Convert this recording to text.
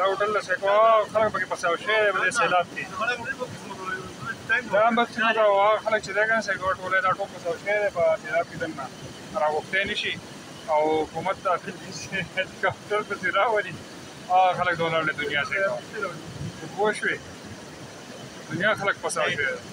دا هوټل له سیکوا خلک پکې پساو شوي دی په دې سیلاب کې دا هم بس هغه خلک چې دی که نه سیکوا ټولی دا ټول پساو شوي دی په سیلاب کې دننه راغوښتی نه شي او حکومت ته هلیکاپټر پسې راولي هغه خلک د ولاړ دنیا سیکوا پوه شوې دنیا خلک پساو شوي